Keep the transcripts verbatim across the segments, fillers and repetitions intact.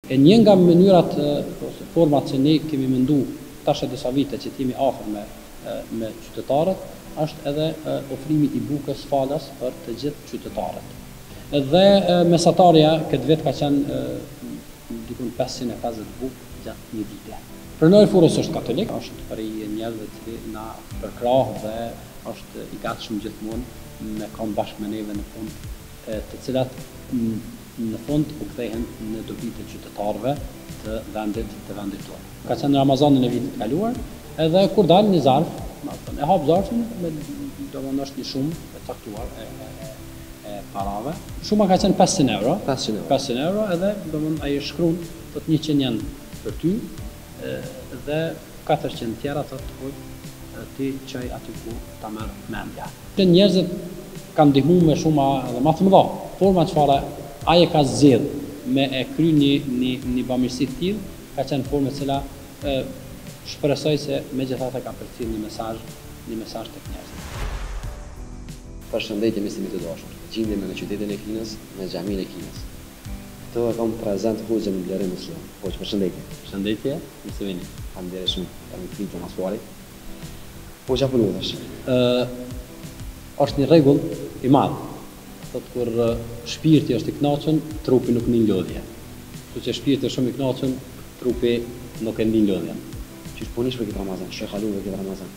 E një nga mënyrat ose format që ne kemi mendu tash e disa vite që jemi afër me me qytetarët është edhe ofrimi i bukës falas për të gjithë qytetarët. Dhe mesatarja këtë vit ka qenë dikun pesëqind e pesëdhjetë bukë gjatë një vite. Prenori Furrës është katolik, është për i njerëzve që na përkrah dhe është i gatshëm gjithmonë me kanë bashkë me neve në fund, të cilat në fund u kthehen në dobitë të qytetarëve të vendit të vendit tonë. Ka qenë Ramazanin e vitit kaluar, edhe kur dalë një zarf, e hap zarfin, do më është një shumë e caktuar e, e, e parave. Shuma ka qenë pesëqind euro, pesëqind euro, edhe do më ai shkruan të njëqind janë për ty, dhe katërqind tjera të të hojë ti qaj aty ku ta merë mendja. Njerëzit kanë ndihmu me shumë edhe ma të mëdha, forma çfarë ai ka zgjedh me e kry një, një, një bamirësi të tillë, ka qenë formë e cila e, shpresoj se megjithatë ka përcjell një mesazh, një mesazh tek njerëzit. Përshëndetje miqtë të dashur. Gjendemi në qytetin e Kinës, në xhaminë e Kinës. Këtu e kam prezant Hoxhën Blerim Muslim. Hoxh, përshëndetje. Përshëndetje, mirë se vini. Faleminderit shumë për invitin e asfuarit. Hoxh, apo lutesh? Ë është një rregull i madh. Thotë kur shpirti është i kënaqur, trupi nuk ndin lodhje. Kështu që shpirti është shumë i kënaqur, trupi nuk e ndin lodhjen. Çish punish për këtë Ramazan? Çfarë kaluve këtë Ramazan?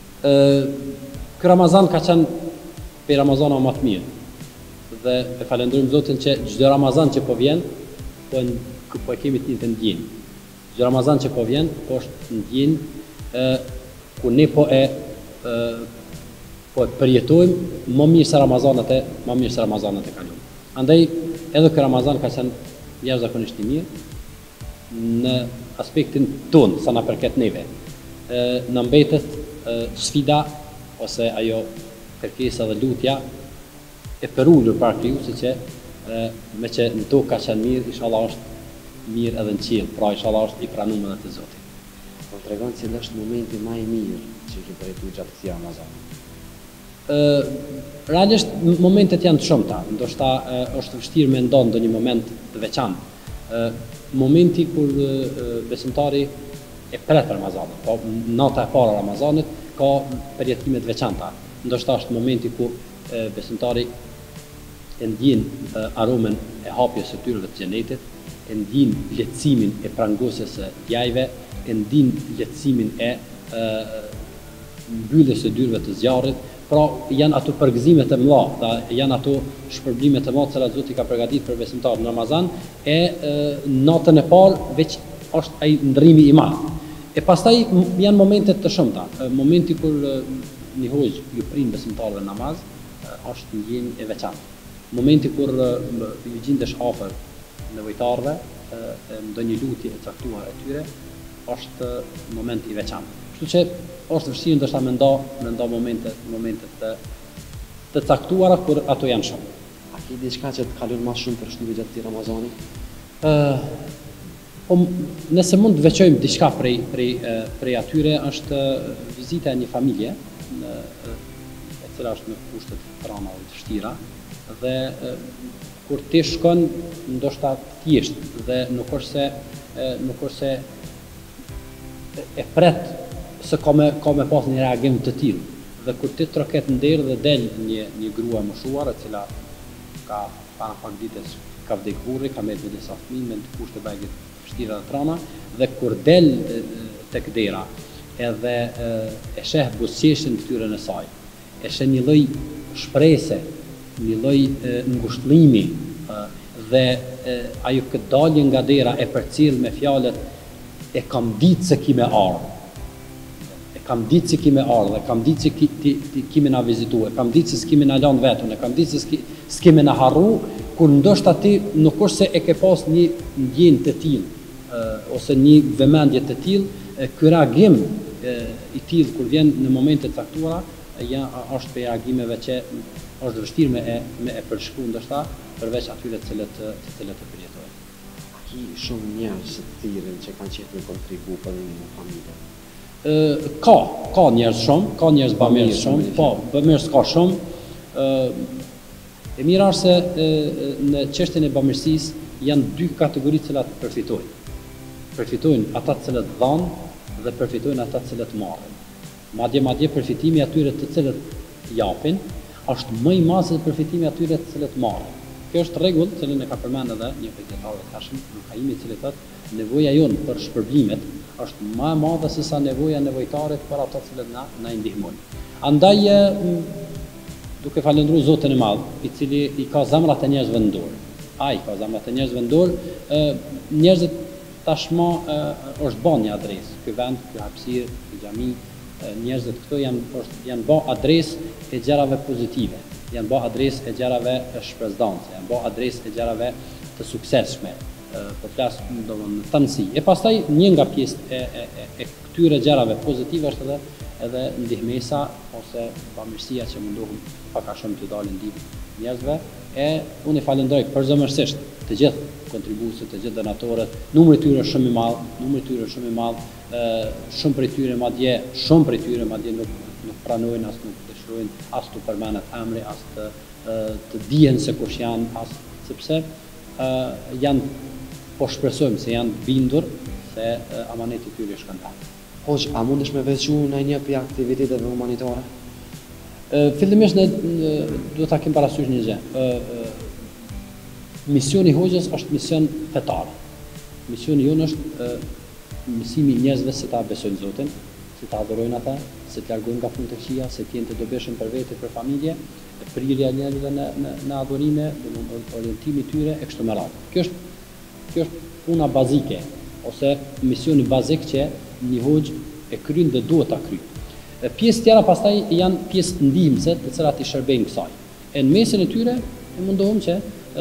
Ë ky Ramazan ka qenë për Ramazana më të mirë. Dhe e falenderojmë Zotin që çdo Ramazan që po vjen, po po e kemi të njëjtën ndjenjë. Çdo Ramazan që po vjen, po është ndjenjë ë ku ne po e ë po e përjetojmë më mirë se Ramazanat e më mirë se Ramazanat e kaluara. Andaj edhe ky Ramazan ka qenë jashtëzakonisht i mirë në aspektin tonë, sa na përket neve. Ë na mbetet sfida ose ajo kërkesa dhe lutja e përullur para Krijuesit që e, me që në tokë ka qenë mirë, inshallah është mirë edhe në qiell, pra inshallah është i pranuar edhe te Zoti. Po tregon cili është momenti më i mirë që ke përjetuar gjatë këtij Ramazani. Ë realisht momentet janë të shumta, ndoshta e, është vështirë me ndonë ndonjë moment të veçantë. Ë momenti kur e, besimtari e pret Ramazanin, po nata e parë e Ramazanit ka përjetime të veçanta. Ndoshta është momenti ku e, besimtari e ndjen aromën e hapjes së tyreve të xhenetit, e ndjen lehtësimin e prangosjes së djajve, e ndjen lehtësimin e, e mbylljes së dyrave të zjarrit. Pra janë ato përgëzime të mëdha, janë ato shpërblime të mëdha që Zoti ka përgatitur për besimtarët në Ramazan, e, e natën e parë veç është ai ndrrimi i madh. E pastaj janë momente të shumta, momenti kur një hoxh ju prin besimtarëve namaz, është ndjenjë e veçantë. Momenti kur ju gjendesh afër nevojtarëve, ndonjë lutje e caktuar e tyre, është moment i veçantë. Kështu që është vështirë ndoshta me nda, me nda momente, momente të, të caktuara kur ato janë shumë. A ke diçka që të kalon më shumë për shtypje gjatë këtij Ramazani? Ë po nëse mund të veçojmë diçka prej prej prej atyre është vizita e një familje në e cila është në kushte të trama dhe të vështira dhe e, kur ti shkon ndoshta thjesht dhe nuk është se e, nuk është se e, e pret se ka me ka me pas një reagim të tillë dhe kur ti troket nder dhe del një një grua e moshuar e cila ka para pak ditësh ka vdek burri, ka marrë disa fëmijë me kushte bajgë të vështira dhe trama dhe kur del e, tek dera edhe e, e sheh buzëqeshin të tyre në saj, e sheh një lloj shprese, një lloj ngushëllimi dhe e, ajo këtë dalje nga dera e përcjell me fjalët e kam ditë se ki me ardhur. E kam ditë se ki me ardhur, e kam ditë se ki ti, ti kimi na vizituar, e kam ditë se s'kimi na lënë vetën, e kam ditë se s'kimi na harru, kur ndoshta ti nuk është se e ke pas një ndjenjë të tillë ose një vëmendje të tillë, ky reagim e, i tillë kur vjen në momente të caktuara, ja është për reagimeve që është vështirë me e, me e përshkruar ndoshta përveç atyre të cilët të cilët e përjetojnë. A ki shumë njerëz të tjerë që kanë qenë në kontribu për një familje? Ë ka, ka njerëz shumë, ka njerëz bamirë shumë, po, bamirës ka shumë. Ë e mira është se e, në çështjen e bamirësisë janë dy kategori të cilat përfitojnë. përfitojnë ata të cilët dhanë dhe përfitojnë ata të cilët marrin. Madje madje përfitimi atyre të cilët japin është më i madh se përfitimi atyre të cilët marrin. Kjo është rregull që cilën e ka përmendur edhe një prej dietarëve të Hashim, Nukaimi, i cili thotë nevoja jonë për shpërblimet është më e madhe se sa nevoja e nevojtarit për ato të cilët na na ndihmojnë. Andaj duke falendruar Zotin e Madh, i cili i ka zemrat e njerëzve në dorë. Ai ka zemrat e njerëzve në dorë, njerëzit tashmë është bën një adresë. Ky vend, ky hapësirë, ky xhami, njerëzit këto janë janë bë adresë e gjërave pozitive, janë bë adresë e gjërave shpresdhënëse, janë bë adresë e gjërave të suksesshme, po flas domthonë në tanësi. E pastaj një nga pjesët e, e, e, e këtyre gjërave pozitive është edhe edhe ndihmesa ose bamirësia që mundohëm pak a shumë të dalin ndihmë njerëzve. E unë i falenderoj përzemërsisht të gjithë kontribuesit, të gjithë donatorët. Numri i tyre është shumë i madh, numri i tyre është shumë i madh. Shumë prej tyre madje, shumë prej tyre madje nuk nuk pranojnë, as nuk dëshirojnë as të përmendet emri, as të të dihen se kush janë, as sepse janë, po shpresojmë se janë bindur se amaneti i tyre shkëndan. Hoq, a mundesh me veçu në një për aktiviteteve humanitare? Fillimisht ne do ta kem parasysh një gjë. Misioni i Hoxhës është mision fetar. Misioni jonë është mësimi i njerëzve se ta besojnë Zotin, se ta adhurojnë ata, se të largojnë nga punë të këqija, se të jenë të dobishëm për vete, për familje, prirja e njerëzve në në, në adhurime, orientimi i tyre e kështu me radhë. Kjo është kjo është puna bazike ose misioni bazik që një hoxh e kryen dhe duhet ta kryejë. Pjesë tjera pastaj janë pjesë ndihmëse të cilat i shërbejnë kësaj. E në mesin e tyre e mundohem që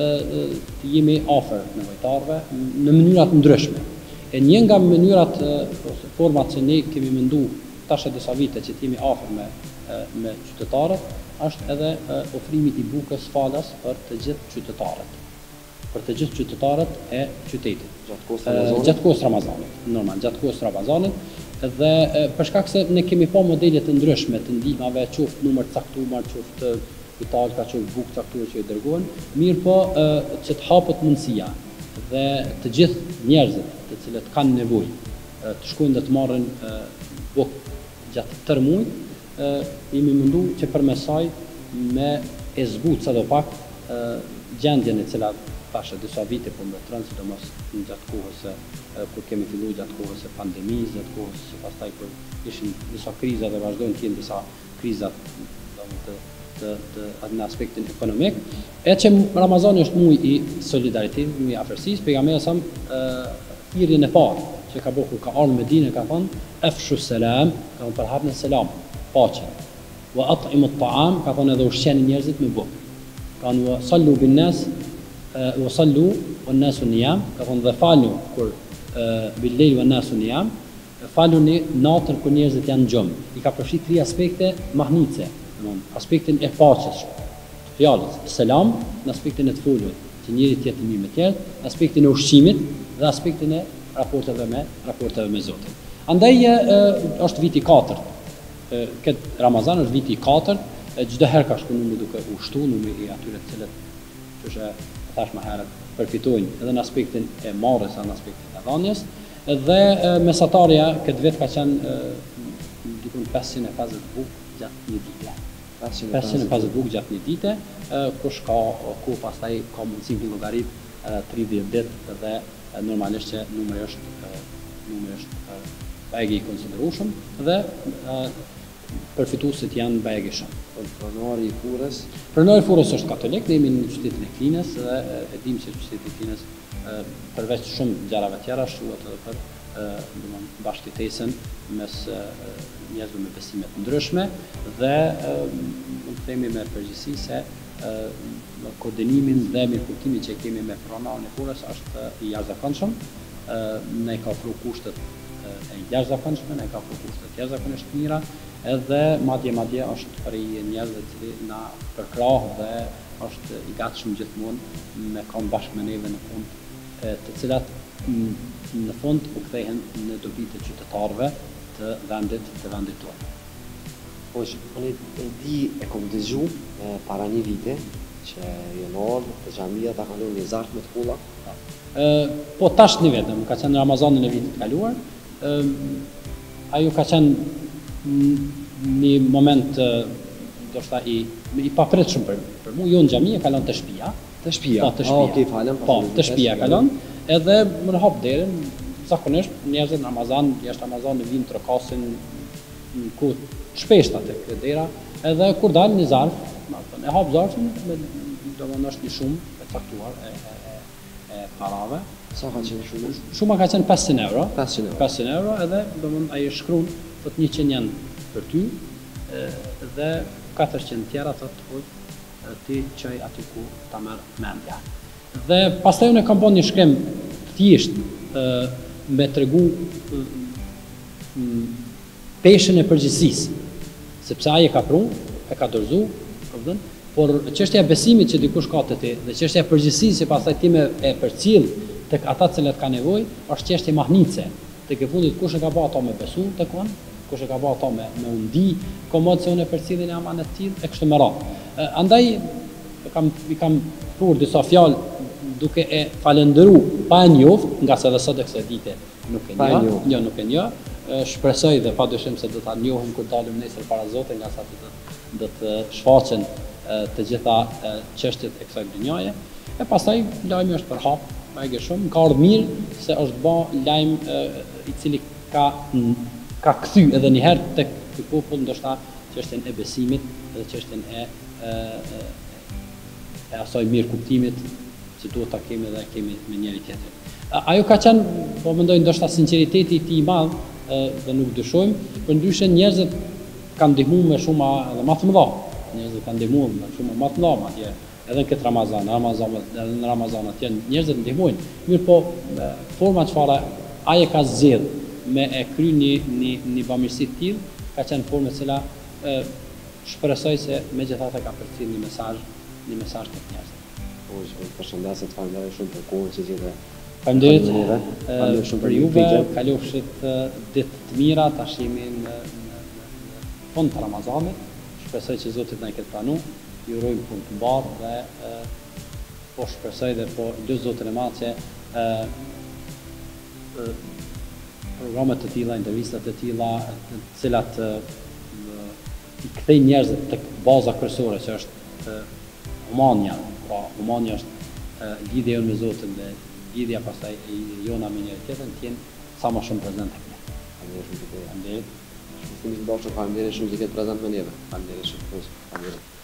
të jemi afër nevojtarëve në mënyra të ndryshme. E një nga mënyrat ose format që ne kemi menduar tash e disa vite që të jemi afër me me qytetarët është edhe ofrimi i bukës falas për të gjithë qytetarët. Për të gjithë qytetarët e qytetit. Gjatë kohës Ramazanit? Gjatë kohës Ramazanit, normal, gjatë kohës Ramazanit. Dhe për shkak se ne kemi pa modele të ndryshme të ndihmave, qoftë numër caktuar, qoftë kapital, ka qoftë bukë caktuar që i dërgohen, mirë po që të hapet mundësia dhe të gjithë njerëzit të cilët kanë nevojë të shkojnë dhe të marrin bukë gjatë tërë muajit, jemi mundu që përmes saj me e zbutë sadopak gjendjen e cila tash disa vite po mbretëron, sidomos në gjatë kohës kur kemi filluar gjatë kohës së pandemisë, gjatë kohës së pastaj kur ishin disa kriza dhe vazhdojnë të jenë disa kriza të të të në aspektin ekonomik. E që Ramazani është muaj i solidaritetit, muaj i afërsisë, pejgamberi sa thirrjen e parë që ka bëhu ka ardhur në Medinë ka thonë afshu salam, ka thonë përhapni selam, paqen. Wa at'imu at-ta'am, ka thonë edhe ushqeni njerëzit me bukë. Ka thonë sallu bin nas wa sallu wan nasu niyam, ka thonë dhe falni kur bil lejl wan nasu niyam, faluni natën kur njerëzit janë në gjumë. I ka përfshirë tre aspekte mahnitse, aspektin e paqes, fjalës, selam, në aspektin e të folur, që njëri të jetë mirë me tjerë, aspektin e ushqimit dhe aspektin e raporteve me raporteve me Zotin. Andaj është viti i katërt. Këtë Ramazan është viti i katërt, çdo herë ka shku numri duke ushtu, numri i atyre të cilët që thash më herët përfitojnë edhe në aspektin e marrjes, edhe në aspektin e dhënies, dhe mesatarja këtë vit ka qenë diku pesëqind e pesëdhjetë bukë gjatë një dite. pesëqind e pesëdhjetë bukë gjatë një dite, kush ka ku pastaj ka mundësi në llogarit tridhjetë ditë dhe normalisht që numri është numri është bajgi i konsiderueshëm dhe përfituesit janë bajgi shumë. Pronari i Furrës? Pronari i Furrës është katolik, ne jemi në qytetin e Klinës dhe e dim se qyteti i Klinës përveç shumë gjërave tjera shuhet edhe për domthonë bashkëtesën mes njerëzve me besime të ndryshme dhe mund të themi me përgjegjësi se koordinimin dhe mirëkuptimin që kemi me pronarin e Furrës është i jashtëzakonshëm. Ne ka ofruar kushtet e jashtëzakonshme, ne ka ofruar kushtet jashtëzakonisht mira, edhe madje madje është për njerëzve të cilë na përkrah dhe është i gatshëm gjithmonë me kanë bashkë me neve në fund, të cilat në fund u kthehen në dobi të qytetarëve të vendit të vendit tonë. Po, unë e di e kom dëgju para një vite që janar të xhamia ta kalon një zarf me të kulla. Po tash një vetëm, ka qenë Ramazanin e vitit kaluar, ajo ka qenë një moment ndoshta i i papritshëm për për mua, jo në xhami, e kalon te shtëpia. Te shtëpia. Po, te shtëpia. Okej, falem. Po, te shtëpia kalon, edhe më hap derën, zakonisht njerëzit në Ramazan, jashtë Ramazanit vinë trokasin ku shpesh tek dera, edhe kur dalin një zarf, e hap zarfin, domethënë është një shumë e caktuar e e e parave. Sa ka qenë shumë? Shuma ka qenë pesëqind euro. pesëqind euro. pesëqind euro, edhe domethënë ai shkruan thot njëqind janë për ty, dhe katërqind tjera thot ti çaj aty ku ta merr mendja. Dhe pastaj unë kam bën një shkrim të thjeshtë me tregu peshën e përgjegjësisë, sepse ai e ka pru, e ka dorëzu, kupton? Por çështja e besimit që dikush ka te ti dhe çështja e përgjegjësisë që pastaj ti me e përcjell tek ata të cilët kanë nevojë, është çështje mahnice. Tek e fundit kush e ka bërë ato me besu tek on, kush e ka bërë ato me me undi, komod se unë përcjellin e amanet të tillë e kështu me radhë. Andaj kam i kam thur disa fjalë duke e falendëruar pa e njoft, nga se edhe sot e kësaj dite nuk e njoh, jo nuk e njoh. Shpresoj dhe padyshim se do ta njohim kur dalim nesër para Zotit, nga sa do të do të shfaqen të gjitha çështjet e kësaj dynjaje. E pastaj lajmi është për hap, më shumë, ka ardhur mirë se është bë lajm i cili ka ka kthy edhe një herë tek ky popull ndoshta çështjen e besimit dhe çështjen e e asaj mirë kuptimit që duhet ta kemi dhe kemi me njëri tjetrin. Ajo ka qenë, po mendoj ndoshta sinqeriteti i tij i madh dhe nuk dyshojmë, për ndryshe njerëzit kanë ndihmuar me shumë edhe më të mëdha. Njerëzit kanë ndihmuar me shumë më të mëdha madje edhe në këtë Ramazan, Ramazan edhe në Ramazan atje njerëzit ndihmojnë. Mirë po, forma çfarë ai ka zgjedh me e kry një një një bamirësi të tillë, ka qenë formë e cila shpresoj se megjithatë ka përcjell një mesazh, një mesazh tek njerëzit. Po, përshëndetje, të falenderoj shumë për kohën që gjithë. Faleminderit shumë për juve, kalofshit ditë të mira, tash jemi në fund të Ramazanit. Shpresoj që Zoti na e ketë pranuar. Ju urojmë punë të mbarë dhe po shpresoj dhe po lutem Zotin e Madh që programet të tilla, intervistat të tilla, të cilat i kthejnë njerëzit tek baza kryesore që është humania. Pra, humania është lidhja jonë me Zotin dhe lidhja pastaj e jona me njëri tjetrin të jenë sa më shumë prezente tek ne. Faleminderit shumë. Faleminderit. Shumë të bashkë, faleminderit shumë që jeni prezant me neve. Faleminderit shumë. Faleminderit.